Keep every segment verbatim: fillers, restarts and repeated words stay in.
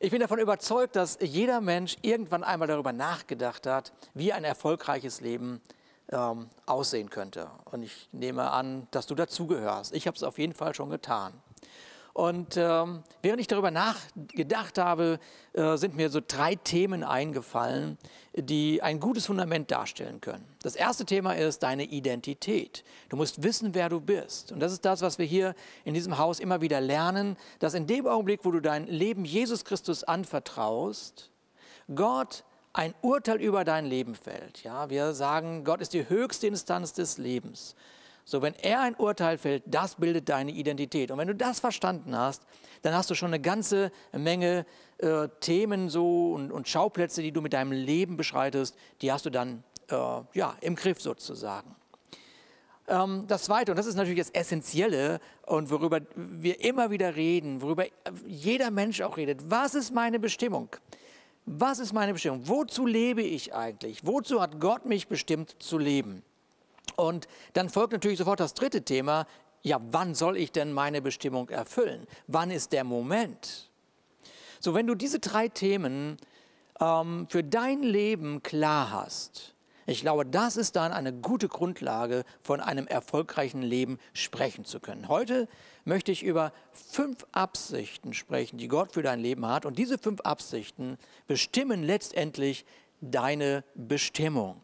Ich bin davon überzeugt, dass jeder Mensch irgendwann einmal darüber nachgedacht hat, wie ein erfolgreiches Leben ähm, aussehen könnte. Und ich nehme an, dass du dazugehörst. Ich habe es auf jeden Fall schon getan. Und ähm, während ich darüber nachgedacht habe, äh, sind mir so drei Themen eingefallen, die ein gutes Fundament darstellen können. Das erste Thema ist deine Identität. Du musst wissen, wer du bist. Und das ist das, was wir hier in diesem Haus immer wieder lernen, dass in dem Augenblick, wo du dein Leben Jesus Christus anvertraust, Gott ein Urteil über dein Leben fällt. Ja, wir sagen, Gott ist die höchste Instanz des Lebens. So, wenn er ein Urteil fällt, das bildet deine Identität. Und wenn du das verstanden hast, dann hast du schon eine ganze Menge äh, Themen so und, und Schauplätze, die du mit deinem Leben beschreitest, die hast du dann äh, ja, im Griff sozusagen. Ähm, das Zweite, und das ist natürlich das Essentielle und worüber wir immer wieder reden, worüber jeder Mensch auch redet, was ist meine Bestimmung? Was ist meine Bestimmung? Wozu lebe ich eigentlich? Wozu hat Gott mich bestimmt zu leben? Und dann folgt natürlich sofort das dritte Thema, ja, wann soll ich denn meine Bestimmung erfüllen? Wann ist der Moment? So, wenn du diese drei Themen ähm, für dein Leben klar hast, ich glaube, das ist dann eine gute Grundlage, von einem erfolgreichen Leben sprechen zu können. Heute möchte ich über fünf Absichten sprechen, die Gott für dein Leben hat. Und diese fünf Absichten bestimmen letztendlich deine Bestimmung.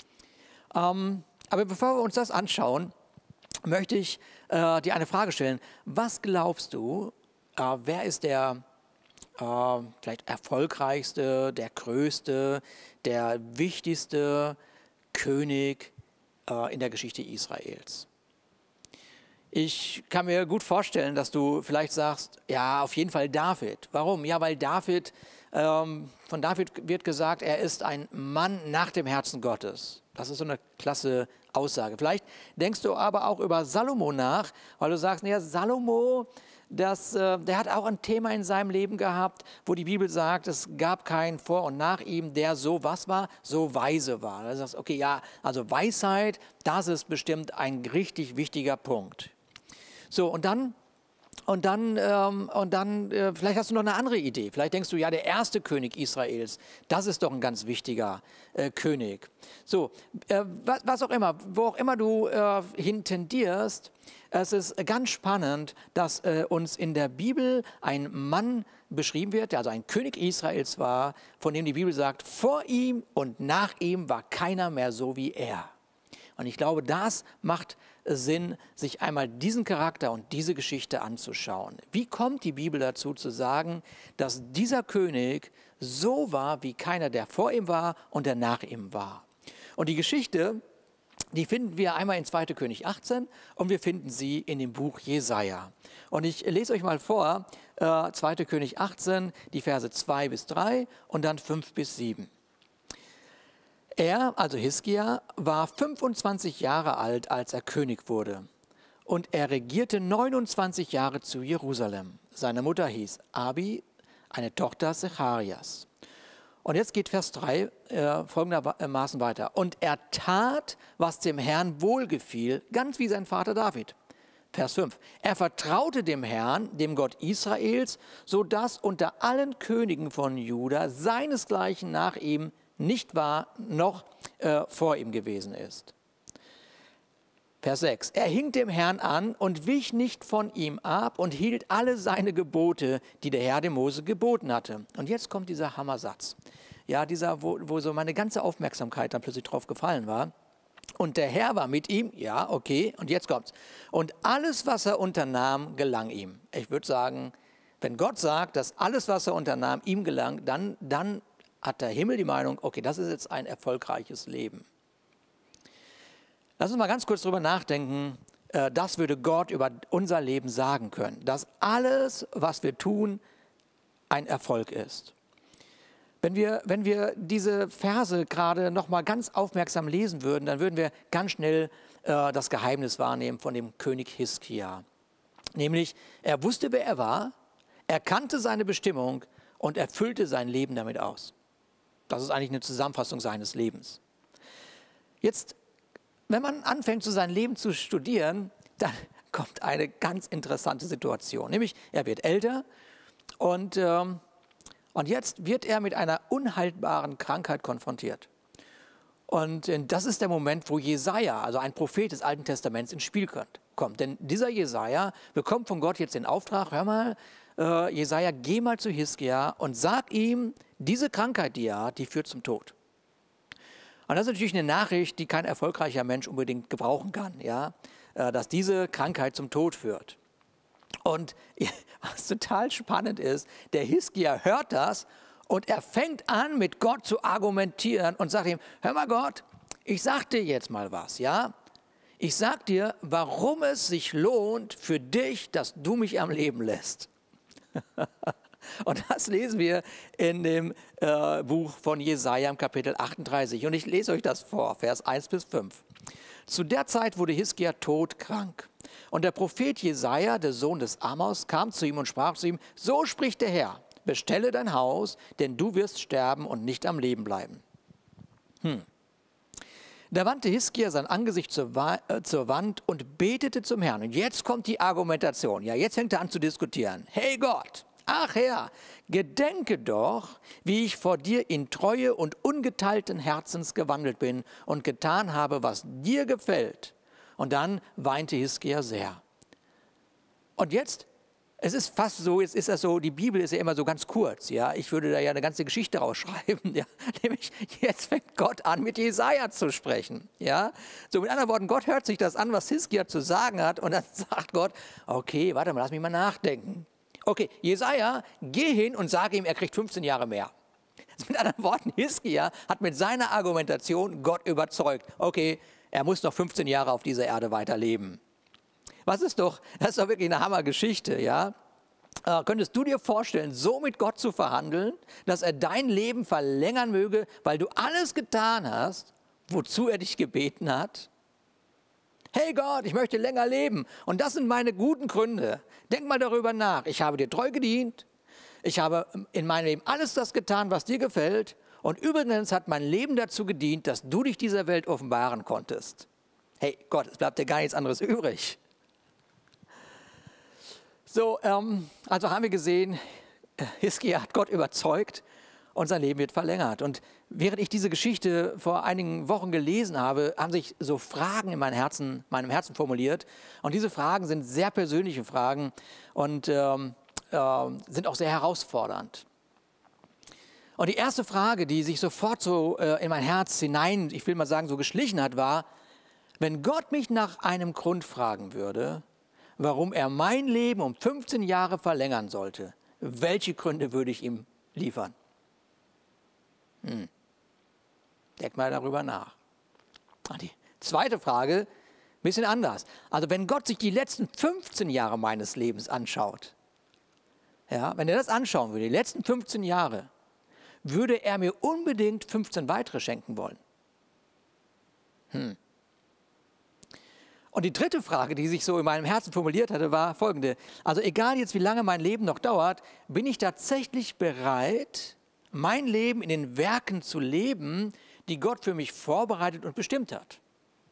Ähm, Aber bevor wir uns das anschauen, möchte ich äh, dir eine Frage stellen. Was glaubst du, äh, wer ist der äh, vielleicht erfolgreichste, der größte, der wichtigste König äh, in der Geschichte Israels? Ich kann mir gut vorstellen, dass du vielleicht sagst, ja, auf jeden Fall David. Warum? Ja, weil David, ähm, von David wird gesagt, er ist ein Mann nach dem Herzen Gottes. Das ist so eine klasse Aussage. Vielleicht denkst du aber auch über Salomo nach, weil du sagst, ja, Salomo, das, äh, der hat auch ein Thema in seinem Leben gehabt, wo die Bibel sagt, es gab keinen vor und nach ihm, der so was war, so weise war. Du sagst, okay, ja, also Weisheit, das ist bestimmt ein richtig wichtiger Punkt. So, und dann, und dann, ähm, und dann äh, vielleicht hast du noch eine andere Idee. Vielleicht denkst du, ja, der erste König Israels, das ist doch ein ganz wichtiger äh, König. So, äh, was, was auch immer, wo auch immer du äh, hin tendierst, es ist ganz spannend, dass äh, uns in der Bibel ein Mann beschrieben wird, der also ein König Israels war, von dem die Bibel sagt, vor ihm und nach ihm war keiner mehr so wie er. Und ich glaube, das macht Sinn, sich einmal diesen Charakter und diese Geschichte anzuschauen. Wie kommt die Bibel dazu zu sagen, dass dieser König so war, wie keiner, der vor ihm war und der nach ihm war? Und die Geschichte, die finden wir einmal in zweiter Könige achtzehn und wir finden sie in dem Buch Jesaja. Und ich lese euch mal vor, äh, zweiter Könige achtzehn, die Verse zwei bis drei und dann fünf bis sieben. Er, also Hiskia, war fünfundzwanzig Jahre alt, als er König wurde. Und er regierte neunundzwanzig Jahre zu Jerusalem. Seine Mutter hieß Abi, eine Tochter Zecharias. Und jetzt geht Vers drei äh, folgendermaßen weiter. Und er tat, was dem Herrn wohlgefiel, ganz wie sein Vater David. Vers fünf. Er vertraute dem Herrn, dem Gott Israels, sodass unter allen Königen von Juda seinesgleichen nach ihm nicht war, noch äh, vor ihm gewesen ist. Vers sechs. Er hing dem Herrn an und wich nicht von ihm ab und hielt alle seine Gebote, die der Herr dem Mose geboten hatte. Und jetzt kommt dieser Hammersatz. Ja, dieser, wo, wo so meine ganze Aufmerksamkeit dann plötzlich drauf gefallen war. Und der Herr war mit ihm, ja, okay, und jetzt kommt's. Und alles, was er unternahm, gelang ihm. Ich würde sagen, wenn Gott sagt, dass alles, was er unternahm, ihm gelang, dann, dann hat der Himmel die Meinung, okay, das ist jetzt ein erfolgreiches Leben. Lass uns mal ganz kurz drüber nachdenken, äh, das würde Gott über unser Leben sagen können, dass alles, was wir tun, ein Erfolg ist. Wenn wir, wenn wir diese Verse gerade noch mal ganz aufmerksam lesen würden, dann würden wir ganz schnell äh, das Geheimnis wahrnehmen von dem König Hiskia. Nämlich, er wusste, wer er war, er kannte seine Bestimmung und er füllte sein Leben damit aus. Das ist eigentlich eine Zusammenfassung seines Lebens. Jetzt, wenn man anfängt, so sein Leben zu studieren, dann kommt eine ganz interessante Situation. Nämlich, er wird älter und, ähm, Und jetzt wird er mit einer unheilbaren Krankheit konfrontiert. Und äh, das ist der Moment, wo Jesaja, also ein Prophet des Alten Testaments, ins Spiel kommt. Denn dieser Jesaja bekommt von Gott jetzt den Auftrag, hör mal, äh, Jesaja, geh mal zu Hiskia und sag ihm, diese Krankheit, die er hat, die führt zum Tod. Und das ist natürlich eine Nachricht, die kein erfolgreicher Mensch unbedingt gebrauchen kann, ja, äh, dass diese Krankheit zum Tod führt. Und was total spannend ist, der Hiskia hört das und er fängt an, mit Gott zu argumentieren und sagt ihm, hör mal Gott, ich sag dir jetzt mal was, ja? Ich sag dir, warum es sich lohnt für dich, dass du mich am Leben lässt. Und das lesen wir in dem äh, Buch von Jesaja im Kapitel achtunddreißig. Und ich lese euch das vor, Vers eins bis fünf. Zu der Zeit wurde Hiskia todkrank. Und der Prophet Jesaja, der Sohn des Amos, kam zu ihm und sprach zu ihm, so spricht der Herr, bestelle dein Haus, denn du wirst sterben und nicht am Leben bleiben. Hm. Da wandte Hiskia sein Angesicht zur, Wa äh, zur Wand und betete zum Herrn. Und jetzt kommt die Argumentation. Ja, jetzt fängt er an zu diskutieren. Hey Gott, ach Herr, gedenke doch, wie ich vor dir in Treue und ungeteilten Herzens gewandelt bin und getan habe, was dir gefällt. Und dann weinte Hiskia sehr. Und jetzt, es ist fast so, jetzt ist das so, die Bibel ist ja immer so ganz kurz, ja. Ich würde da ja eine ganze Geschichte rausschreiben, ja. Nämlich, jetzt fängt Gott an, mit Jesaja zu sprechen, ja. So, mit anderen Worten, Gott hört sich das an, was Hiskia zu sagen hat, und dann sagt Gott, okay, warte mal, lass mich mal nachdenken. Okay, Jesaja, geh hin und sage ihm, er kriegt fünfzehn Jahre mehr. Mit anderen Worten, Hiskia hat mit seiner Argumentation Gott überzeugt. Okay, er muss noch fünfzehn Jahre auf dieser Erde weiterleben. Was ist doch, das ist doch wirklich eine Hammergeschichte, ja? Äh, könntest du dir vorstellen, so mit Gott zu verhandeln, dass er dein Leben verlängern möge, weil du alles getan hast, wozu er dich gebeten hat? Hey Gott, ich möchte länger leben und das sind meine guten Gründe. Denk mal darüber nach. Ich habe dir treu gedient, ich habe in meinem Leben alles das getan, was dir gefällt, und übrigens hat mein Leben dazu gedient, dass du dich dieser Welt offenbaren konntest. Hey Gott, es bleibt dir gar nichts anderes übrig. So, ähm, also haben wir gesehen, Hiskia hat Gott überzeugt und sein Leben wird verlängert. Und während ich diese Geschichte vor einigen Wochen gelesen habe, haben sich so Fragen in meinem Herzen, meinem Herzen formuliert. Und diese Fragen sind sehr persönliche Fragen und ähm, äh, sind auch sehr herausfordernd. Und die erste Frage, die sich sofort so äh, in mein Herz hinein, ich will mal sagen, so geschlichen hat, war, wenn Gott mich nach einem Grund fragen würde, warum er mein Leben um fünfzehn Jahre verlängern sollte, welche Gründe würde ich ihm liefern? Hm. Denk mal darüber nach. Und die zweite Frage, ein bisschen anders. Also wenn Gott sich die letzten fünfzehn Jahre meines Lebens anschaut, ja, wenn er das anschauen würde, die letzten fünfzehn Jahre, würde er mir unbedingt fünfzehn weitere schenken wollen? Hm. Und die dritte Frage, die sich so in meinem Herzen formuliert hatte, war folgende. Also egal jetzt, wie lange mein Leben noch dauert, bin ich tatsächlich bereit, mein Leben in den Werken zu leben, die Gott für mich vorbereitet und bestimmt hat?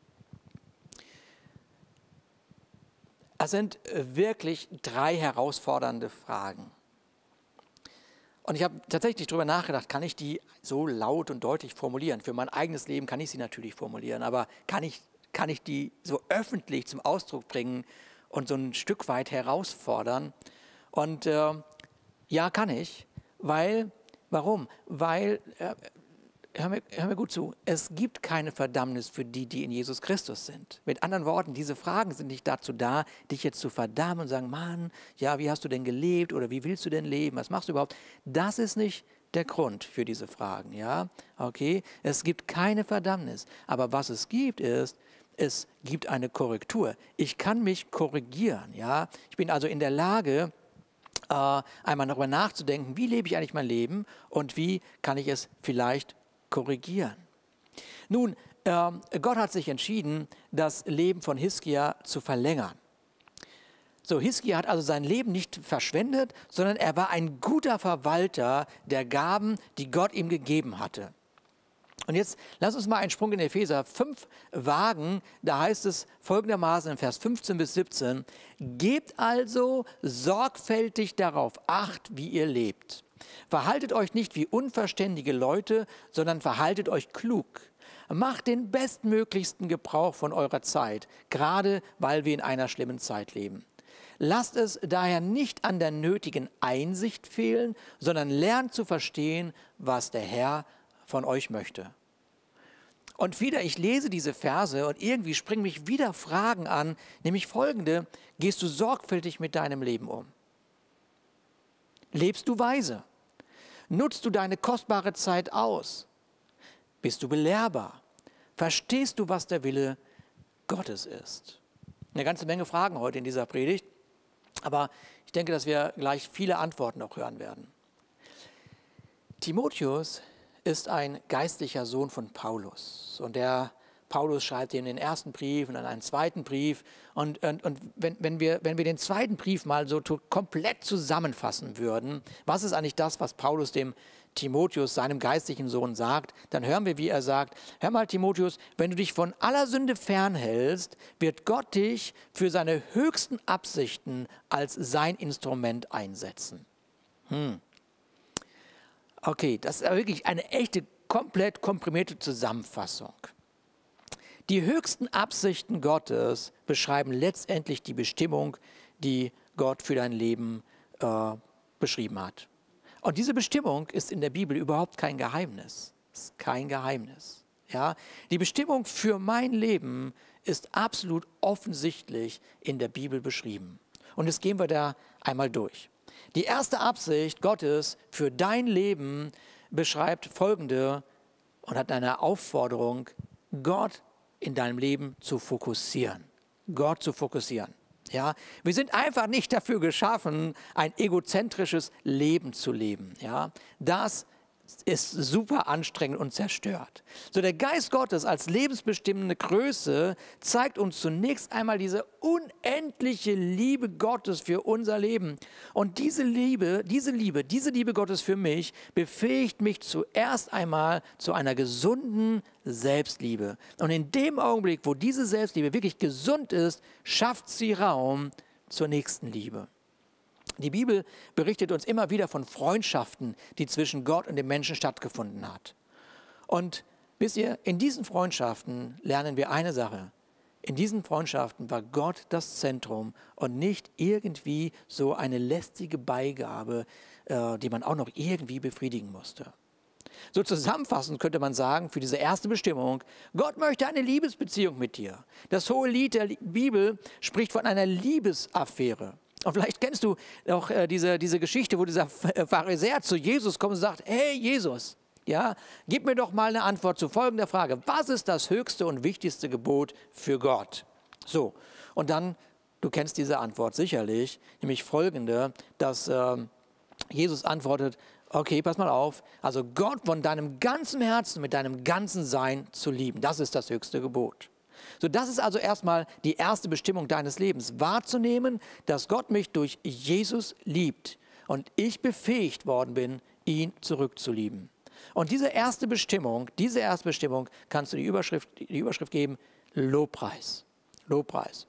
Das sind wirklich drei herausfordernde Fragen. Und ich habe tatsächlich darüber nachgedacht, kann ich die so laut und deutlich formulieren? Für mein eigenes Leben kann ich sie natürlich formulieren, aber kann ich, kann ich die so öffentlich zum Ausdruck bringen und so ein Stück weit herausfordern? Und äh, ja, kann ich, weil, warum? Weil, äh, hör mir, hör mir gut zu, es gibt keine Verdammnis für die, die in Jesus Christus sind. Mit anderen Worten, diese Fragen sind nicht dazu da, dich jetzt zu verdammen und sagen, Mann, ja, wie hast du denn gelebt oder wie willst du denn leben, was machst du überhaupt? Das ist nicht der Grund für diese Fragen, ja, okay? Es gibt keine Verdammnis, aber was es gibt ist, es gibt eine Korrektur. Ich kann mich korrigieren, ja? Ich bin also in der Lage, äh, einmal darüber nachzudenken, wie lebe ich eigentlich mein Leben und wie kann ich es vielleicht korrigieren. Nun, äh, Gott hat sich entschieden, das Leben von Hiskia zu verlängern. So, Hiskia hat also sein Leben nicht verschwendet, sondern er war ein guter Verwalter der Gaben, die Gott ihm gegeben hatte. Und jetzt lass uns mal einen Sprung in Epheser fünf wagen. Da heißt es folgendermaßen in Vers fünfzehn bis siebzehn, gebt also sorgfältig darauf Acht, wie ihr lebt. Verhaltet euch nicht wie unverständige Leute, sondern verhaltet euch klug. Macht den bestmöglichsten Gebrauch von eurer Zeit, gerade weil wir in einer schlimmen Zeit leben. Lasst es daher nicht an der nötigen Einsicht fehlen, sondern lernt zu verstehen, was der Herr von euch möchte. Und wieder, ich lese diese Verse und irgendwie springen mich wieder Fragen an, nämlich folgende: Gehst du sorgfältig mit deinem Leben um? Lebst du weise? Nutzt du deine kostbare Zeit aus? Bist du belehrbar? Verstehst du, was der Wille Gottes ist? Eine ganze Menge Fragen heute in dieser Predigt, aber ich denke, dass wir gleich viele Antworten auch hören werden. Timotheus ist ein geistlicher Sohn von Paulus und der Paulus schreibt ihm den ersten Brief und dann einen zweiten Brief. Und, und, und wenn, wenn, wir, wenn wir den zweiten Brief mal so komplett zusammenfassen würden, was ist eigentlich das, was Paulus dem Timotheus, seinem geistlichen Sohn, sagt, dann hören wir, wie er sagt: Hör mal, Timotheus, wenn du dich von aller Sünde fernhältst, wird Gott dich für seine höchsten Absichten als sein Instrument einsetzen. Hm. Okay, das ist wirklich eine echte, komplett komprimierte Zusammenfassung. Die höchsten Absichten Gottes beschreiben letztendlich die Bestimmung, die Gott für dein Leben äh, beschrieben hat. Und diese Bestimmung ist in der Bibel überhaupt kein Geheimnis. Ist kein Geheimnis. Ja? Die Bestimmung für mein Leben ist absolut offensichtlich in der Bibel beschrieben. Und jetzt gehen wir da einmal durch. Die erste Absicht Gottes für dein Leben beschreibt folgende und hat eine Aufforderung: Gott in deinem Leben zu fokussieren. Gott zu fokussieren. Ja? Wir sind einfach nicht dafür geschaffen, ein egozentrisches Leben zu leben. Ja? Das ist super anstrengend und zerstört. So, der Geist Gottes als lebensbestimmende Größe zeigt uns zunächst einmal diese unendliche Liebe Gottes für unser Leben. Und diese Liebe, diese Liebe, diese Liebe Gottes für mich befähigt mich zuerst einmal zu einer gesunden Selbstliebe. Und in dem Augenblick, wo diese Selbstliebe wirklich gesund ist, schafft sie Raum zur Nächstenliebe. Die Bibel berichtet uns immer wieder von Freundschaften, die zwischen Gott und dem Menschen stattgefunden hat. Und wisst ihr, in diesen Freundschaften lernen wir eine Sache: In diesen Freundschaften war Gott das Zentrum und nicht irgendwie so eine lästige Beigabe, äh, die man auch noch irgendwie befriedigen musste. So zusammenfassend könnte man sagen, für diese erste Bestimmung: Gott möchte eine Liebesbeziehung mit dir. Das hohe Lied der Bibel spricht von einer Liebesaffäre. Und vielleicht kennst du auch äh, diese, diese Geschichte, wo dieser Pharisäer zu Jesus kommt und sagt: Hey Jesus, ja, gib mir doch mal eine Antwort zu folgender Frage. Was ist das höchste und wichtigste Gebot für Gott? So, und dann, du kennst diese Antwort sicherlich, nämlich folgende, dass äh, Jesus antwortet: Okay, pass mal auf, also Gott von deinem ganzen Herzen, mit deinem ganzen Sein zu lieben, das ist das höchste Gebot. So, das ist also erstmal die erste Bestimmung deines Lebens, wahrzunehmen, dass Gott mich durch Jesus liebt und ich befähigt worden bin, ihn zurückzulieben. Und diese erste Bestimmung, diese erste Bestimmung kannst du die Überschrift, die Überschrift geben: Lobpreis. Lobpreis.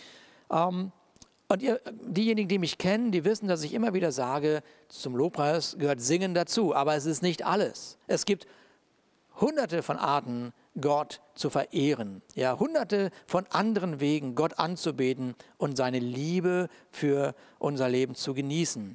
Ähm, und ihr, diejenigen, die mich kennen, die wissen, dass ich immer wieder sage, zum Lobpreis gehört Singen dazu, aber es ist nicht alles. Es gibt hunderte von Arten, Gott zu verehren, ja, hunderte von anderen Wegen, Gott anzubeten und seine Liebe für unser Leben zu genießen.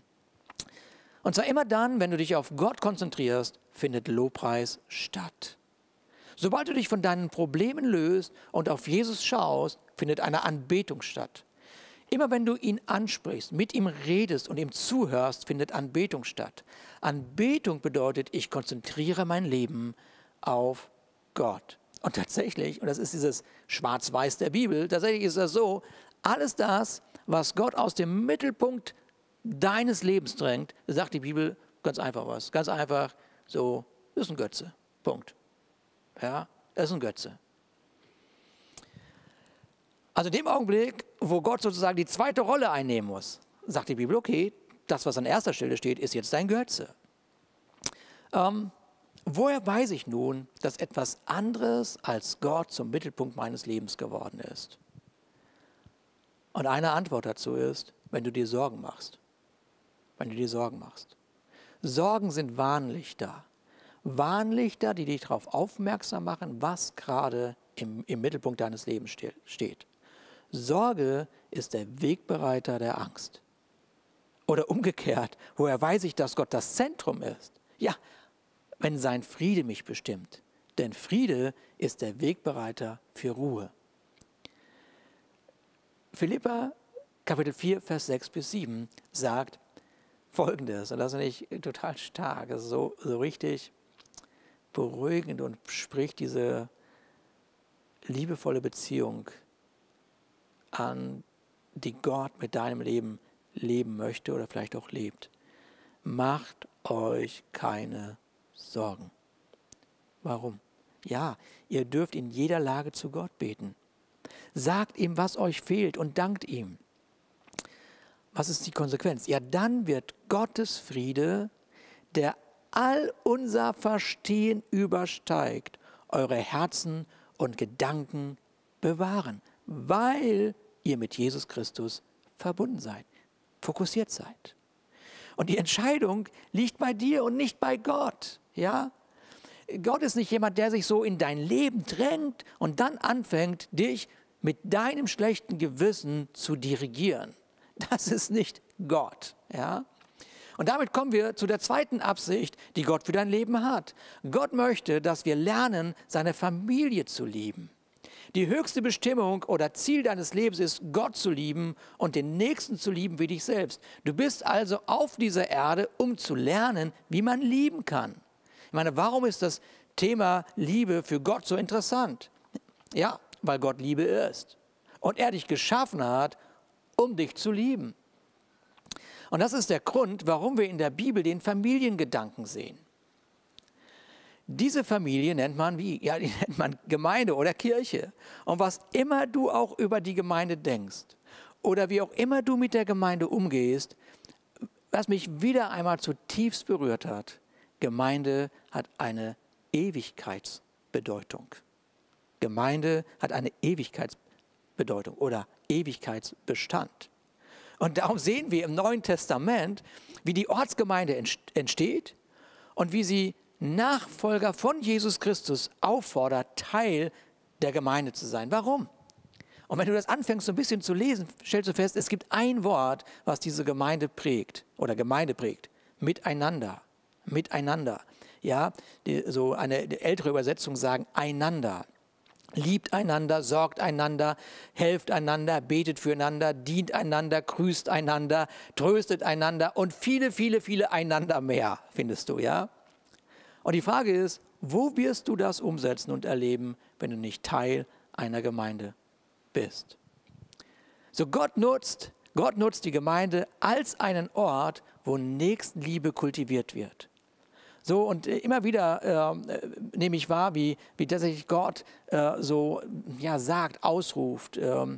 Und zwar immer dann, wenn du dich auf Gott konzentrierst, findet Lobpreis statt. Sobald du dich von deinen Problemen löst und auf Jesus schaust, findet eine Anbetung statt. Immer wenn du ihn ansprichst, mit ihm redest und ihm zuhörst, findet Anbetung statt. Anbetung bedeutet, ich konzentriere mein Leben auf Gott. Und tatsächlich, und das ist dieses Schwarz-Weiß der Bibel, tatsächlich ist das so: Alles das, was Gott aus dem Mittelpunkt deines Lebens drängt, sagt die Bibel ganz einfach was. Ganz einfach so: ist ein Götze. Punkt. Ja, ist ein Götze. Also in dem Augenblick, wo Gott sozusagen die zweite Rolle einnehmen muss, sagt die Bibel: Okay, das, was an erster Stelle steht, ist jetzt dein Götze. Ähm, Woher weiß ich nun, dass etwas anderes als Gott zum Mittelpunkt meines Lebens geworden ist? Und eine Antwort dazu ist: Wenn du dir Sorgen machst. Wenn du dir Sorgen machst. Sorgen sind Warnlichter. Warnlichter, die dich darauf aufmerksam machen, was gerade im, im Mittelpunkt deines Lebens ste- steht. Sorge ist der Wegbereiter der Angst. Oder umgekehrt, woher weiß ich, dass Gott das Zentrum ist? Ja, wenn sein Friede mich bestimmt. Denn Friede ist der Wegbereiter für Ruhe. Philipper Kapitel vier, Vers sechs bis sieben sagt Folgendes, und das finde ich total stark, das ist so, so richtig beruhigend und spricht diese liebevolle Beziehung an, die Gott mit deinem Leben leben möchte oder vielleicht auch lebt. Macht euch keine Sorgen. Warum? Ja, ihr dürft in jeder Lage zu Gott beten. Sagt ihm, was euch fehlt und dankt ihm. Was ist die Konsequenz? Ja, dann wird Gottes Friede, der all unser Verstehen übersteigt, eure Herzen und Gedanken bewahren, weil ihr mit Jesus Christus verbunden seid, fokussiert seid. Und die Entscheidung liegt bei dir und nicht bei Gott. Ja? Gott ist nicht jemand, der sich so in dein Leben drängt und dann anfängt, dich mit deinem schlechten Gewissen zu dirigieren. Das ist nicht Gott. Ja? Und damit kommen wir zu der zweiten Absicht, die Gott für dein Leben hat. Gott möchte, dass wir lernen, seine Familie zu lieben. Die höchste Bestimmung oder Ziel deines Lebens ist, Gott zu lieben und den Nächsten zu lieben wie dich selbst. Du bist also auf dieser Erde, um zu lernen, wie man lieben kann. Ich meine, warum ist das Thema Liebe für Gott so interessant? Ja, weil Gott Liebe ist und er dich geschaffen hat, um dich zu lieben. Und das ist der Grund, warum wir in der Bibel den Familiengedanken sehen. Diese Familie nennt man wie? Ja, die nennt man Gemeinde oder Kirche. Und was immer du auch über die Gemeinde denkst oder wie auch immer du mit der Gemeinde umgehst, was mich wieder einmal zutiefst berührt hat, Gemeinde hat eine Ewigkeitsbedeutung. Gemeinde hat eine Ewigkeitsbedeutung oder Ewigkeitsbestand. Und darum sehen wir im Neuen Testament, wie die Ortsgemeinde entsteht und wie sie Nachfolger von Jesus Christus auffordert, Teil der Gemeinde zu sein. Warum? Und wenn du das anfängst, so ein bisschen zu lesen, stellst du fest, es gibt ein Wort, was diese Gemeinde prägt oder Gemeinde prägt. Miteinander. Miteinander. Ja, die, so eine die ältere Übersetzung sagen einander. Liebt einander, sorgt einander, helft einander, betet füreinander, dient einander, grüßt einander, tröstet einander und viele, viele, viele einander mehr, findest du, ja? Und die Frage ist, wo wirst du das umsetzen und erleben, wenn du nicht Teil einer Gemeinde bist? So Gott nutzt, Gott nutzt die Gemeinde als einen Ort, wo Nächstenliebe kultiviert wird. So, und immer wieder äh, nehme ich wahr, wie, wie tatsächlich Gott äh, so ja, sagt, ausruft, äh,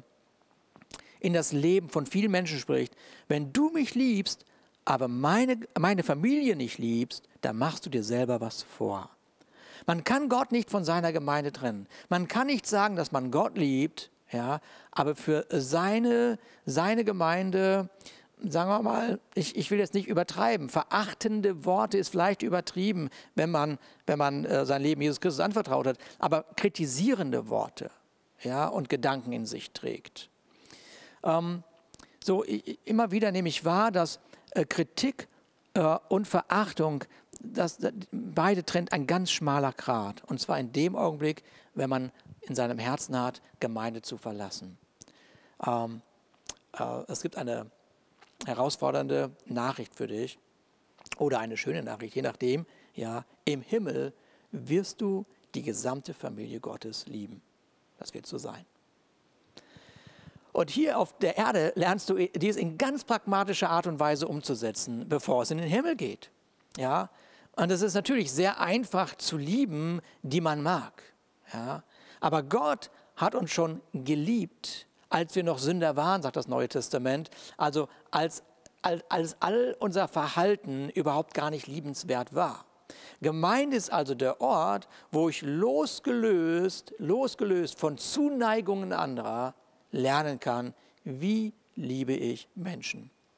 in das Leben von vielen Menschen spricht. Wenn du mich liebst, aber meine, meine Familie nicht liebst, dann machst du dir selber was vor. Man kann Gott nicht von seiner Gemeinde trennen. Man kann nicht sagen, dass man Gott liebt, ja, aber für seine, seine Gemeinde, sagen wir mal, ich, ich will jetzt nicht übertreiben, verachtende Worte ist vielleicht übertrieben, wenn man, wenn man äh, sein Leben Jesus Christus anvertraut hat, aber kritisierende Worte, ja, und Gedanken in sich trägt. Ähm, so, ich, immer wieder nehme ich wahr, dass äh, Kritik äh, und Verachtung, das, das, beide trennt ein ganz schmaler Grat, und zwar in dem Augenblick, wenn man in seinem Herzen hat, Gemeinde zu verlassen. Ähm, äh, es gibt eine herausfordernde Nachricht für dich oder eine schöne Nachricht, je nachdem. Ja, im Himmel wirst du die gesamte Familie Gottes lieben. Das wird so sein. Und hier auf der Erde lernst du dies in ganz pragmatischer Art und Weise umzusetzen, bevor es in den Himmel geht. Ja, und es ist natürlich sehr einfach zu lieben, die man mag. Ja, aber Gott hat uns schon geliebt, als wir noch Sünder waren, sagt das Neue Testament, also als, als, als all unser Verhalten überhaupt gar nicht liebenswert war. Gemeinde ist also der Ort, wo ich losgelöst, losgelöst von Zuneigungen anderer lernen kann, wie liebe ich Menschen.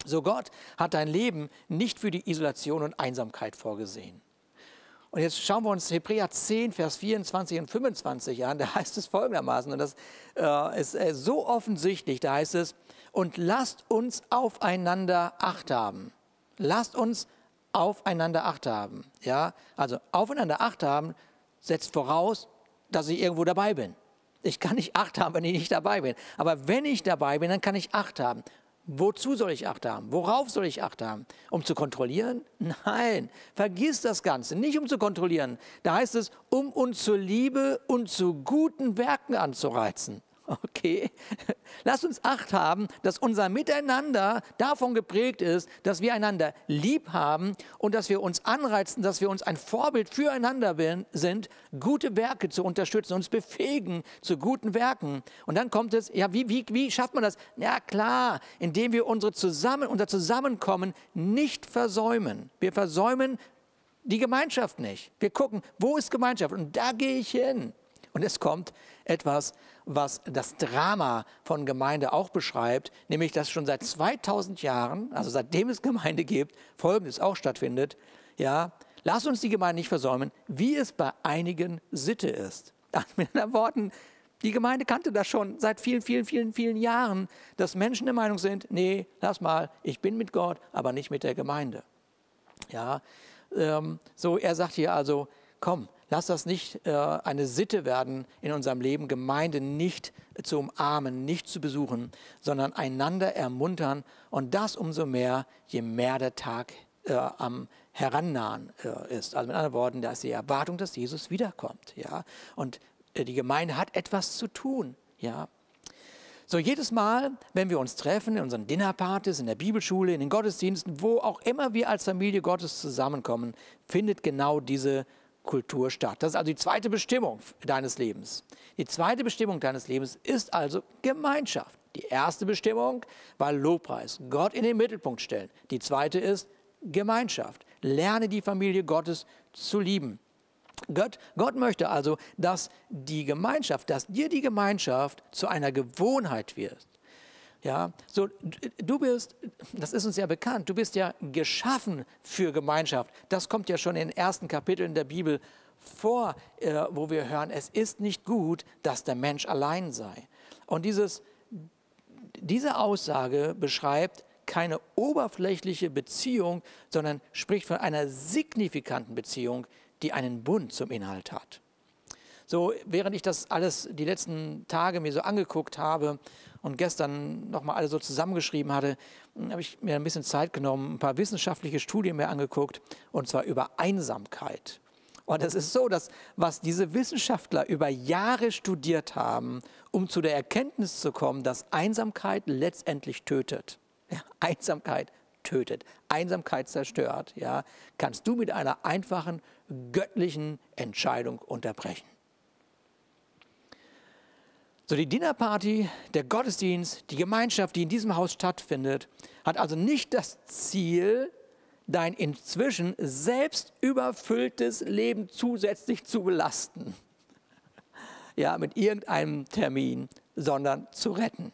So Gott hat dein Leben nicht für die Isolation und Einsamkeit vorgesehen. Und jetzt schauen wir uns Hebräer zehn, Vers vierundzwanzig und fünfundzwanzig an. Da heißt es folgendermaßen, und das äh, ist äh, so offensichtlich, da heißt es, und lasst uns aufeinander Acht haben. Lasst uns aufeinander Acht haben. Ja? Also aufeinander Acht haben setzt voraus, dass ich irgendwo dabei bin. Ich kann nicht Acht haben, wenn ich nicht dabei bin. Aber wenn ich dabei bin, dann kann ich Acht haben. Wozu soll ich Acht haben? Worauf soll ich Acht haben? Um zu kontrollieren? Nein, vergiss das Ganze, nicht um zu kontrollieren. Da heißt es, um uns zur Liebe und zu guten Werken anzureizen. Okay, lasst uns Acht haben, dass unser Miteinander davon geprägt ist, dass wir einander lieb haben und dass wir uns anreizen, dass wir uns ein Vorbild füreinander sind, gute Werke zu unterstützen, uns befähigen zu guten Werken. Und dann kommt es, ja, wie, wie, wie schafft man das? Ja klar, indem wir unsere Zusammen, unser Zusammenkommen nicht versäumen. Wir versäumen die Gemeinschaft nicht. Wir gucken, wo ist Gemeinschaft? Und da gehe ich hin. Und es kommt etwas, was das Drama von Gemeinde auch beschreibt, nämlich dass schon seit zweitausend Jahren, also seitdem es Gemeinde gibt, Folgendes auch stattfindet. Ja, lass uns die Gemeinde nicht versäumen, wie es bei einigen Sitte ist. Mit anderen Worten, die Gemeinde kannte das schon seit vielen, vielen, vielen, vielen Jahren, dass Menschen der Meinung sind, nee, lass mal, ich bin mit Gott, aber nicht mit der Gemeinde. Ja, ähm, so er sagt hier also, komm, lass das nicht äh, eine Sitte werden in unserem Leben, Gemeinde nicht zu umarmen, nicht zu besuchen, sondern einander ermuntern und das umso mehr, je mehr der Tag äh, am Herannahen äh, ist. Also mit anderen Worten, da ist die Erwartung, dass Jesus wiederkommt. Ja? Und äh, die Gemeinde hat etwas zu tun. Ja? So jedes Mal, wenn wir uns treffen, in unseren Dinnerpartys, in der Bibelschule, in den Gottesdiensten, wo auch immer wir als Familie Gottes zusammenkommen, findet genau diese Kultur statt. Das ist also die zweite Bestimmung deines Lebens. Die zweite Bestimmung deines Lebens ist also Gemeinschaft. Die erste Bestimmung war Lobpreis, Gott in den Mittelpunkt stellen. Die zweite ist Gemeinschaft. Lerne die Familie Gottes zu lieben. Gott, Gott möchte also, dass die Gemeinschaft, dass dir die Gemeinschaft zu einer Gewohnheit wird. Ja, so, du bist, das ist uns ja bekannt, du bist ja geschaffen für Gemeinschaft. Das kommt ja schon in den ersten Kapiteln der Bibel vor, äh, wo wir hören, es ist nicht gut, dass der Mensch allein sei. Und dieses, diese Aussage beschreibt keine oberflächliche Beziehung, sondern spricht von einer signifikanten Beziehung, die einen Bund zum Inhalt hat. So, während ich das alles die letzten Tage mir so angeguckt habe und gestern nochmal alles so zusammengeschrieben hatte, habe ich mir ein bisschen Zeit genommen, ein paar wissenschaftliche Studien mir angeguckt, und zwar über Einsamkeit. Und es ist so, dass was diese Wissenschaftler über Jahre studiert haben, um zu der Erkenntnis zu kommen, dass Einsamkeit letztendlich tötet. Ja, Einsamkeit tötet, Einsamkeit zerstört, ja, kannst du mit einer einfachen göttlichen Entscheidung unterbrechen. So, die Dinnerparty, der Gottesdienst, die Gemeinschaft, die in diesem Haus stattfindet, hat also nicht das Ziel, dein inzwischen selbst überfülltes Leben zusätzlich zu belasten. Ja, mit irgendeinem Termin, sondern zu retten.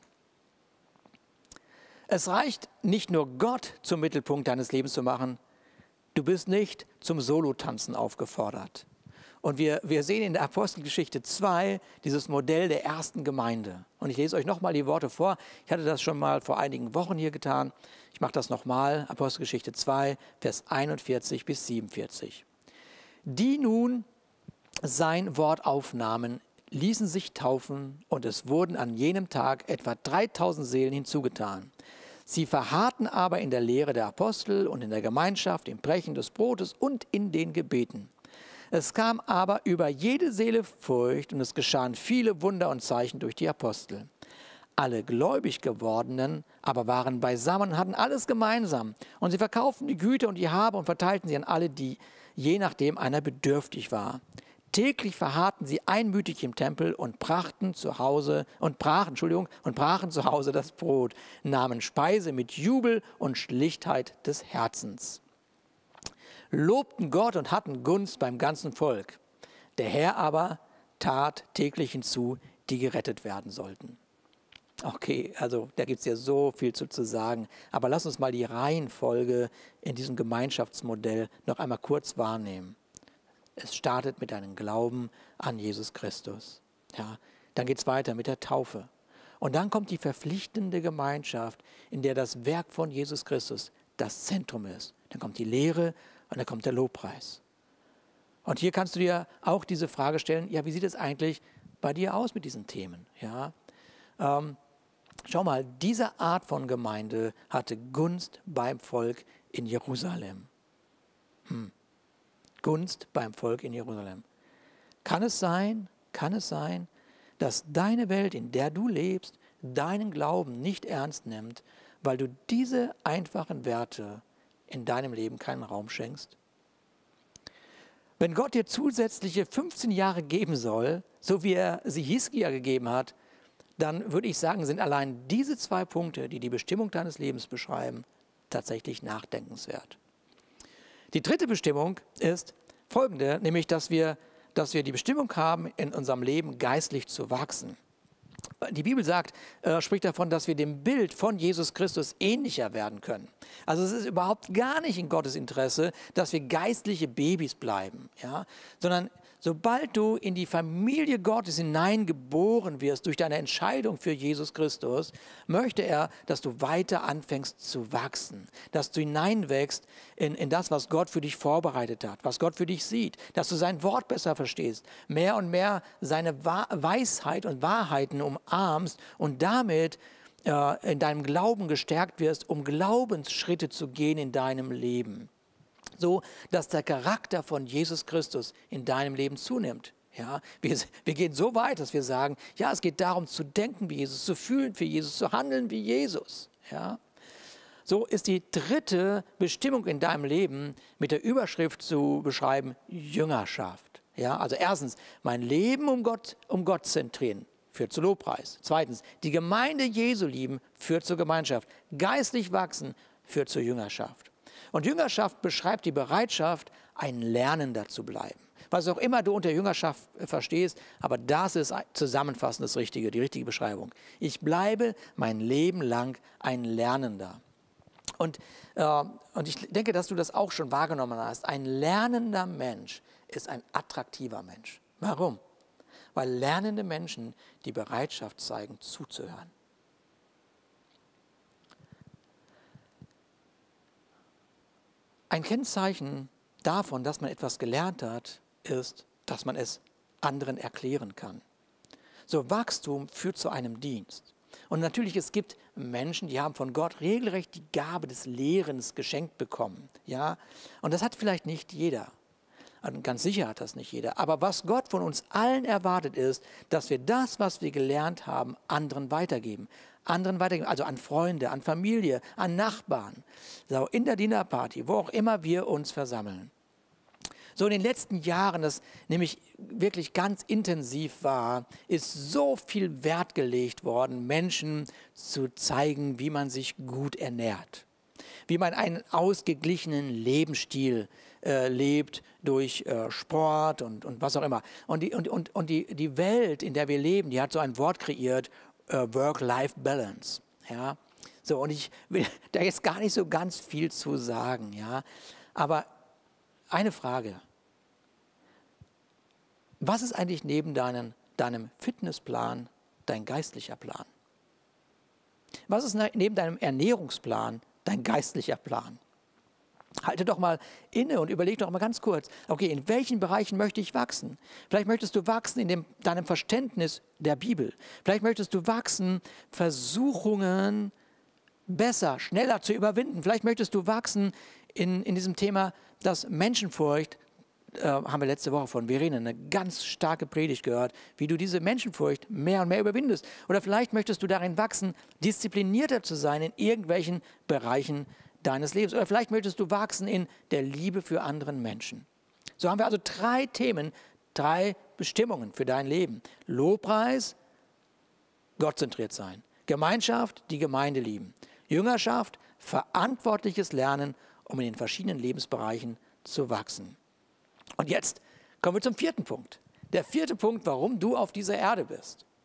Es reicht nicht nur Gott zum Mittelpunkt deines Lebens zu machen, du bist nicht zum Solotanzen aufgefordert. Und wir, wir sehen in der Apostelgeschichte zwei dieses Modell der ersten Gemeinde. Und ich lese euch nochmal die Worte vor. Ich hatte das schon mal vor einigen Wochen hier getan. Ich mache das nochmal. Apostelgeschichte zwei, Vers einundvierzig bis siebenundvierzig. Die nun sein Wort aufnahmen, ließen sich taufen, und es wurden an jenem Tag etwa dreitausend Seelen hinzugetan. Sie verharrten aber in der Lehre der Apostel und in der Gemeinschaft, im Brechen des Brotes und in den Gebeten. Es kam aber über jede Seele Furcht, und es geschahen viele Wunder und Zeichen durch die Apostel. Alle gläubig gewordenen aber waren beisammen und hatten alles gemeinsam. Und sie verkauften die Güter und die Habe und verteilten sie an alle, die je nachdem einer bedürftig war. Täglich verharrten sie einmütig im Tempel und brachten zu Hause und brachen, Entschuldigung, und brachen zu Hause das Brot, nahmen Speise mit Jubel und Schlichtheit des Herzens. Lobten Gott und hatten Gunst beim ganzen Volk. Der Herr aber tat täglich hinzu, die gerettet werden sollten. Okay, also da gibt es ja so viel zu, zu sagen. Aber lass uns mal die Reihenfolge in diesem Gemeinschaftsmodell noch einmal kurz wahrnehmen. Es startet mit deinem Glauben an Jesus Christus. Ja, dann geht es weiter mit der Taufe. Und dann kommt die verpflichtende Gemeinschaft, in der das Werk von Jesus Christus das Zentrum ist. Dann kommt die Lehre und dann kommt der Lobpreis. Und hier kannst du dir auch diese Frage stellen, ja, wie sieht es eigentlich bei dir aus mit diesen Themen? Ja, ähm, schau mal, diese Art von Gemeinde hatte Gunst beim Volk in Jerusalem. Hm. Gunst beim Volk in Jerusalem. Kann es sein, kann es sein, dass deine Welt, in der du lebst, deinen Glauben nicht ernst nimmt, weil du diese einfachen Werte in deinem Leben keinen Raum schenkst? Wenn Gott dir zusätzliche fünfzehn Jahre geben soll, so wie er sie Hiskia gegeben hat, dann würde ich sagen, sind allein diese zwei Punkte, die die Bestimmung deines Lebens beschreiben, tatsächlich nachdenkenswert. Die dritte Bestimmung ist folgende, nämlich, dass wir, dass wir die Bestimmung haben, in unserem Leben geistlich zu wachsen. Die Bibel sagt, äh, spricht davon, dass wir dem Bild von Jesus Christus ähnlicher werden können. Also es ist überhaupt gar nicht in Gottes Interesse, dass wir geistliche Babys bleiben, ja? Sondern sobald du in die Familie Gottes hineingeboren wirst durch deine Entscheidung für Jesus Christus, möchte er, dass du weiter anfängst zu wachsen, dass du hineinwächst in, in das, was Gott für dich vorbereitet hat, was Gott für dich sieht, dass du sein Wort besser verstehst, mehr und mehr seine Weisheit und Wahrheiten umarmst und damit äh, in deinem Glauben gestärkt wirst, um Glaubensschritte zu gehen in deinem Leben. So, dass der Charakter von Jesus Christus in deinem Leben zunimmt. Ja, wir, wir gehen so weit, dass wir sagen, ja, es geht darum zu denken wie Jesus, zu fühlen wie Jesus, zu handeln wie Jesus. Ja. So ist die dritte Bestimmung in deinem Leben mit der Überschrift zu beschreiben, Jüngerschaft. Ja, also erstens, mein Leben um Gott, um Gott zentrieren, führt zu Lobpreis. Zweitens, die Gemeinde Jesu lieben, führt zur Gemeinschaft. Geistlich wachsen, führt zur Jüngerschaft. Und Jüngerschaft beschreibt die Bereitschaft, ein Lernender zu bleiben. Was auch immer du unter Jüngerschaft verstehst, aber das ist zusammenfassend das Richtige, die richtige Beschreibung. Ich bleibe mein Leben lang ein Lernender. Und, äh, und ich denke, dass du das auch schon wahrgenommen hast. Ein lernender Mensch ist ein attraktiver Mensch. Warum? Weil lernende Menschen die Bereitschaft zeigen, zuzuhören. Ein Kennzeichen davon, dass man etwas gelernt hat, ist, dass man es anderen erklären kann. So, Wachstum führt zu einem Dienst. Und natürlich, es gibt Menschen, die haben von Gott regelrecht die Gabe des Lehrens geschenkt bekommen. Ja? Und das hat vielleicht nicht jeder. Und ganz sicher hat das nicht jeder. Aber was Gott von uns allen erwartet ist, dass wir das, was wir gelernt haben, anderen weitergeben. Anderen weitergeben, also an Freunde, an Familie, an Nachbarn, so in der Dinnerparty, wo auch immer wir uns versammeln. So in den letzten Jahren, das nämlich wirklich ganz intensiv war, ist so viel Wert gelegt worden, Menschen zu zeigen, wie man sich gut ernährt, wie man einen ausgeglichenen Lebensstil äh, lebt durch äh, Sport und, und was auch immer. Und, die, und, und, und die, die Welt, in der wir leben, die hat so ein Wort kreiert, Work-Life-Balance, ja, so, und ich will da jetzt gar nicht so ganz viel zu sagen, ja, aber eine Frage, was ist eigentlich neben deinen, deinem Fitnessplan dein geistlicher Plan? Was ist neben deinem Ernährungsplan dein geistlicher Plan? Halte doch mal inne und überleg doch mal ganz kurz, okay, in welchen Bereichen möchte ich wachsen? Vielleicht möchtest du wachsen in dem, deinem Verständnis der Bibel. Vielleicht möchtest du wachsen, Versuchungen besser, schneller zu überwinden. Vielleicht möchtest du wachsen in, in diesem Thema, dass Menschenfurcht, äh, haben wir letzte Woche von Verena eine ganz starke Predigt gehört, wie du diese Menschenfurcht mehr und mehr überwindest. Oder vielleicht möchtest du darin wachsen, disziplinierter zu sein in irgendwelchen Bereichen deines Lebens. Oder vielleicht möchtest du wachsen in der Liebe für anderen Menschen. So haben wir also drei Themen, drei Bestimmungen für dein Leben. Lobpreis, gottzentriert sein. Gemeinschaft, die Gemeinde lieben. Jüngerschaft, verantwortliches Lernen, um in den verschiedenen Lebensbereichen zu wachsen. Und jetzt kommen wir zum vierten Punkt. Der vierte Punkt, warum du auf dieser Erde bist.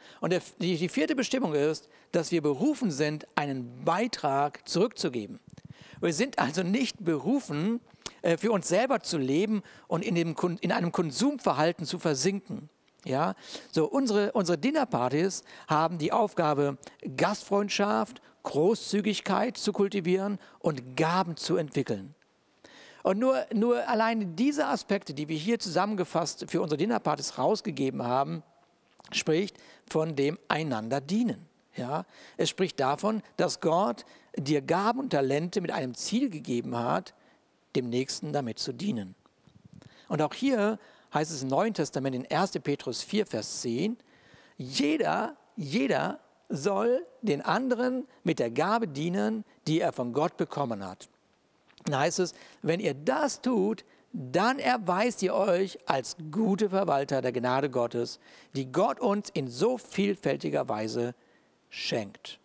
Und der, die, die vierte Bestimmung ist, dass wir berufen sind, einen Beitrag zurückzugeben. Wir sind also nicht berufen, äh, für uns selber zu leben und in, dem, in einem Konsumverhalten zu versinken. Ja? So, unsere, unsere Dinnerpartys haben die Aufgabe, Gastfreundschaft, Großzügigkeit zu kultivieren und Gaben zu entwickeln. Und nur, nur allein diese Aspekte, die wir hier zusammengefasst für unsere Dinnerpartys rausgegeben haben, spricht von dem einander dienen. Ja? Es spricht davon, dass Gott dir Gaben und Talente mit einem Ziel gegeben hat, dem Nächsten damit zu dienen. Und auch hier heißt es im Neuen Testament in erster Petrus vier, Vers zehn, jeder, jeder soll den anderen mit der Gabe dienen, die er von Gott bekommen hat. Dann heißt es, wenn ihr das tut, dann erweist ihr euch als gute Verwalter der Gnade Gottes, die Gott uns in so vielfältiger Weise schenkt.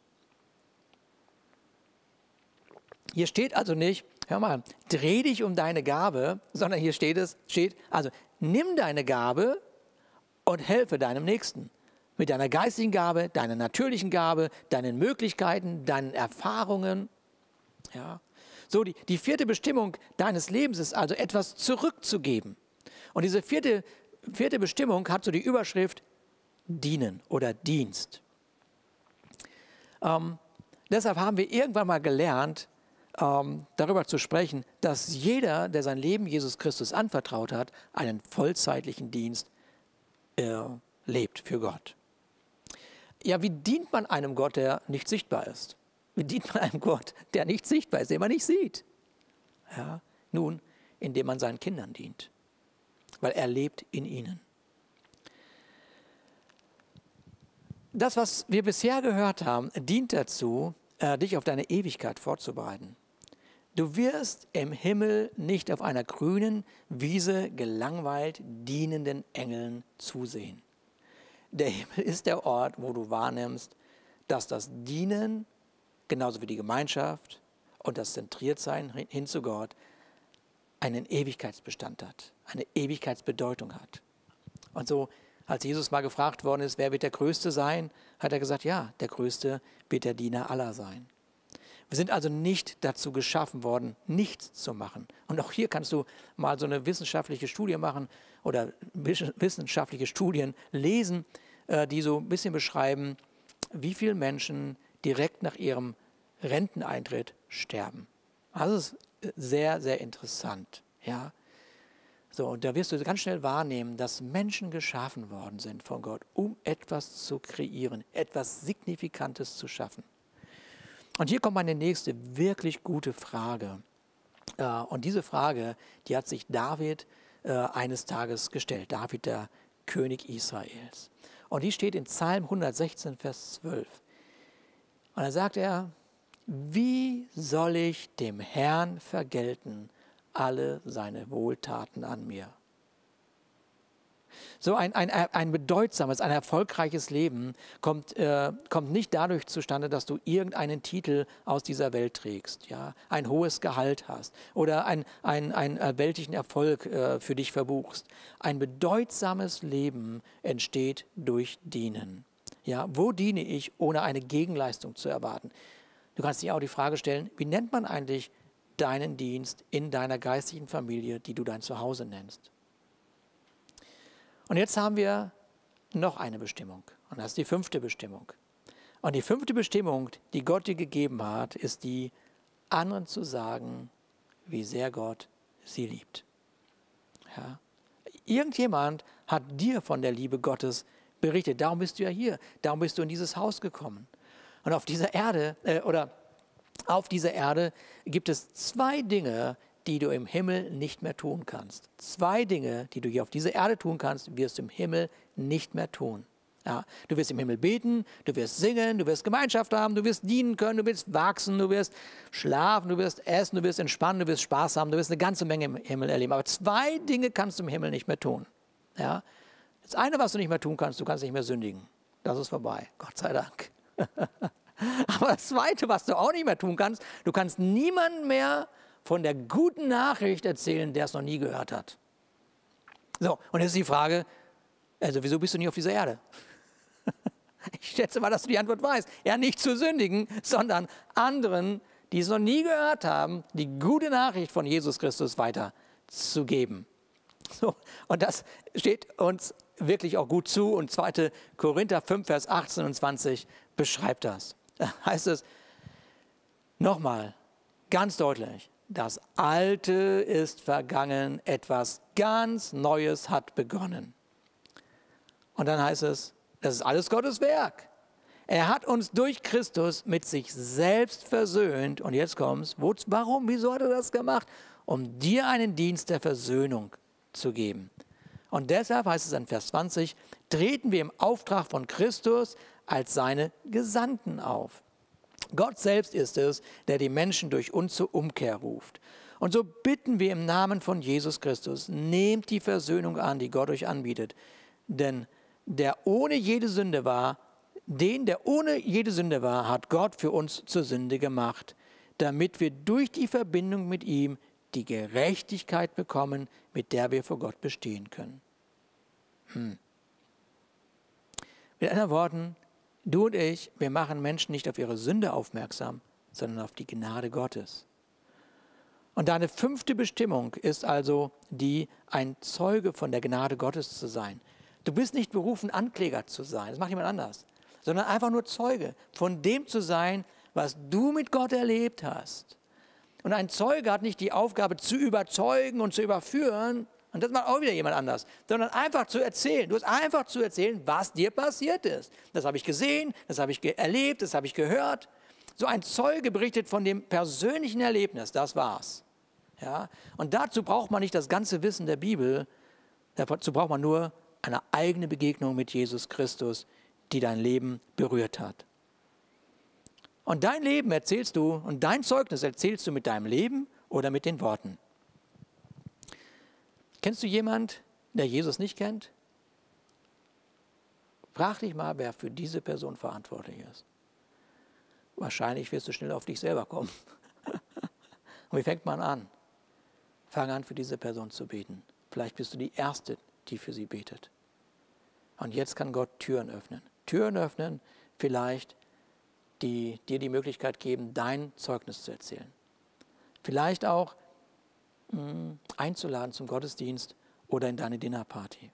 Hier steht also nicht, hör mal, dreh dich um deine Gabe, sondern hier steht es, steht, also nimm deine Gabe und helfe deinem Nächsten. Mit deiner geistigen Gabe, deiner natürlichen Gabe, deinen Möglichkeiten, deinen Erfahrungen. Ja. So, die, die vierte Bestimmung deines Lebens ist also, etwas zurückzugeben. Und diese vierte, vierte Bestimmung hat so die Überschrift Dienen oder Dienst. Ähm, deshalb haben wir irgendwann mal gelernt, ähm, darüber zu sprechen, dass jeder, der sein Leben Jesus Christus anvertraut hat, einen vollzeitlichen Dienst äh, lebt für Gott. Ja, wie dient man einem Gott, der nicht sichtbar ist? Wie dient man einem Gott, der nicht sichtbar ist, den man nicht sieht? Ja, nun, indem man seinen Kindern dient, weil er lebt in ihnen. Das, was wir bisher gehört haben, dient dazu, äh, dich auf deine Ewigkeit vorzubereiten. Du wirst im Himmel nicht auf einer grünen Wiese gelangweilt dienenden Engeln zusehen. Der Himmel ist der Ort, wo du wahrnimmst, dass das Dienen, genauso wie die Gemeinschaft und das Zentriertsein hin zu Gott, einen Ewigkeitsbestand hat, eine Ewigkeitsbedeutung hat. Und so, als Jesus mal gefragt worden ist, wer wird der Größte sein, hat er gesagt, ja, der Größte wird der Diener aller sein. Wir sind also nicht dazu geschaffen worden, nichts zu machen. Und auch hier kannst du mal so eine wissenschaftliche Studie machen oder wissenschaftliche Studien lesen, die so ein bisschen beschreiben, wie viele Menschen direkt nach ihrem Renteneintritt sterben. Also das ist sehr, sehr interessant. Ja? So, und da wirst du ganz schnell wahrnehmen, dass Menschen geschaffen worden sind von Gott, um etwas zu kreieren, etwas Signifikantes zu schaffen. Und hier kommt meine nächste wirklich gute Frage. Und diese Frage, die hat sich David eines Tages gestellt. David, der König Israels. Und die steht in Psalm hundertsechzehn, Vers zwölf. Und da sagt er, wie soll ich dem Herrn vergelten alle seine Wohltaten an mir? So ein, ein, ein bedeutsames, ein erfolgreiches Leben kommt, äh, kommt nicht dadurch zustande, dass du irgendeinen Titel aus dieser Welt trägst, ja? Ein hohes Gehalt hast oder einen ein, ein weltlichen Erfolg äh, für dich verbuchst. Ein bedeutsames Leben entsteht durch Dienen. Ja? Wo diene ich, ohne eine Gegenleistung zu erwarten? Du kannst dir auch die Frage stellen, wie nennt man eigentlich deinen Dienst in deiner geistlichen Familie, die du dein Zuhause nennst? Und jetzt haben wir noch eine Bestimmung. Und das ist die fünfte Bestimmung. Und die fünfte Bestimmung, die Gott dir gegeben hat, ist die, anderen zu sagen, wie sehr Gott sie liebt. Ja? Irgendjemand hat dir von der Liebe Gottes berichtet. Darum bist du ja hier. Darum bist du in dieses Haus gekommen. Und auf dieser Erde, äh, oder auf dieser Erde gibt es zwei Dinge, die du im Himmel nicht mehr tun kannst. Zwei Dinge, die du hier auf dieser Erde tun kannst, wirst du im Himmel nicht mehr tun. Ja, du wirst im Himmel beten, du wirst singen, du wirst Gemeinschaft haben, du wirst dienen können, du wirst wachsen, du wirst schlafen, du wirst essen, du wirst entspannen, du wirst Spaß haben, du wirst eine ganze Menge im Himmel erleben. Aber zwei Dinge kannst du im Himmel nicht mehr tun. Ja? Das eine, was du nicht mehr tun kannst, du kannst nicht mehr sündigen. Das ist vorbei, Gott sei Dank. Aber das Zweite, was du auch nicht mehr tun kannst, du kannst niemanden mehr von der guten Nachricht erzählen, der es noch nie gehört hat. So, und jetzt ist die Frage, also wieso bist du nie auf dieser Erde? Ich schätze mal, dass du die Antwort weißt. Ja, nicht zu sündigen, sondern anderen, die es noch nie gehört haben, die gute Nachricht von Jesus Christus weiterzugeben. So, und das steht uns wirklich auch gut zu. Und zweiter Korinther fünf, Vers achtzehn und zwanzig beschreibt das. Da heißt es nochmal ganz deutlich, das Alte ist vergangen, etwas ganz Neues hat begonnen. Und dann heißt es, das ist alles Gottes Werk. Er hat uns durch Christus mit sich selbst versöhnt. Und jetzt kommt's. Wo, warum? Wieso hat er das gemacht? Um dir einen Dienst der Versöhnung zu geben. Und deshalb heißt es in Vers zwanzig, treten wir im Auftrag von Christus als seine Gesandten auf. Gott selbst ist es, der die Menschen durch uns zur Umkehr ruft. Und so bitten wir im Namen von Jesus Christus, nehmt die Versöhnung an, die Gott euch anbietet. Denn der ohne jede Sünde war, den, der ohne jede Sünde war, hat Gott für uns zur Sünde gemacht, damit wir durch die Verbindung mit ihm die Gerechtigkeit bekommen, mit der wir vor Gott bestehen können. Hm. Mit anderen Worten, du und ich, wir machen Menschen nicht auf ihre Sünde aufmerksam, sondern auf die Gnade Gottes. Und deine fünfte Bestimmung ist also die, ein Zeuge von der Gnade Gottes zu sein. Du bist nicht berufen, Ankläger zu sein, das macht jemand anders, sondern einfach nur Zeuge von dem zu sein, was du mit Gott erlebt hast. Und ein Zeuge hat nicht die Aufgabe zu überzeugen und zu überführen, und das macht auch wieder jemand anders, sondern einfach zu erzählen. Du hast einfach zu erzählen, was dir passiert ist. Das habe ich gesehen, das habe ich erlebt, das habe ich gehört. So ein Zeuge berichtet von dem persönlichen Erlebnis, das war's. Ja? Und dazu braucht man nicht das ganze Wissen der Bibel, dazu braucht man nur eine eigene Begegnung mit Jesus Christus, die dein Leben berührt hat. Und dein Leben erzählst du und dein Zeugnis erzählst du mit deinem Leben oder mit den Worten. Kennst du jemanden, der Jesus nicht kennt? Frag dich mal, wer für diese Person verantwortlich ist. Wahrscheinlich wirst du schnell auf dich selber kommen. Und wie fängt man an? Fang an, für diese Person zu beten. Vielleicht bist du die Erste, die für sie betet. Und jetzt kann Gott Türen öffnen. Türen öffnen, vielleicht, die dir die Möglichkeit geben, dein Zeugnis zu erzählen. Vielleicht auch mh, einzuladen zum Gottesdienst oder in deine Dinnerparty.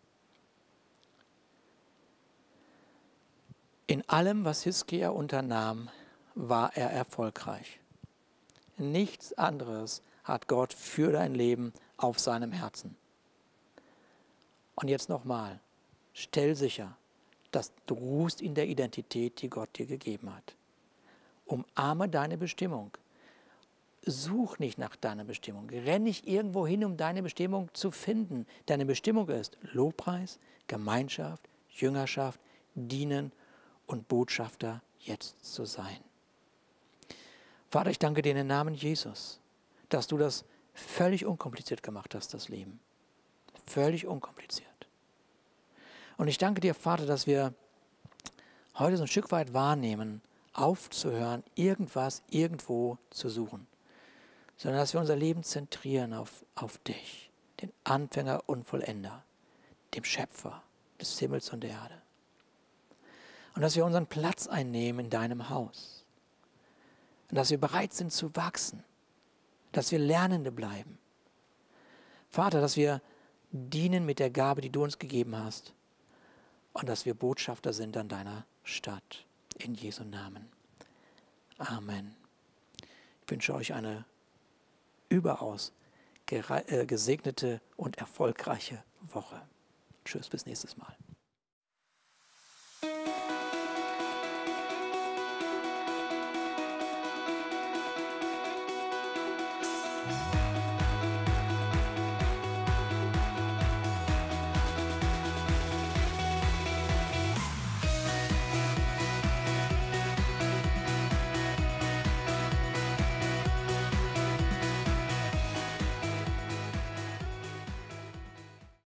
In allem, was Hiskia unternahm, war er erfolgreich. Nichts anderes hat Gott für dein Leben auf seinem Herzen. Und jetzt nochmal, stell sicher, dass du ruhst in der Identität, die Gott dir gegeben hat. Umarme deine Bestimmung. Such nicht nach deiner Bestimmung. Renn nicht irgendwo hin, um deine Bestimmung zu finden. Deine Bestimmung ist Lobpreis, Gemeinschaft, Jüngerschaft, Dienen und Botschafter jetzt zu sein. Vater, ich danke dir in den Namen Jesus, dass du das völlig unkompliziert gemacht hast, das Leben. Völlig unkompliziert. Und ich danke dir, Vater, dass wir heute so ein Stück weit wahrnehmen, aufzuhören, irgendwas irgendwo zu suchen, sondern dass wir unser Leben zentrieren auf, auf dich, den Anfänger und Vollender, dem Schöpfer des Himmels und der Erde. Und dass wir unseren Platz einnehmen in deinem Haus. Und dass wir bereit sind zu wachsen, dass wir Lernende bleiben. Vater, dass wir dienen mit der Gabe, die du uns gegeben hast und dass wir Botschafter sind an deiner Stadt. In Jesu Namen. Amen. Ich wünsche euch eine überaus gesegnete und erfolgreiche Woche. Tschüss, bis nächstes Mal.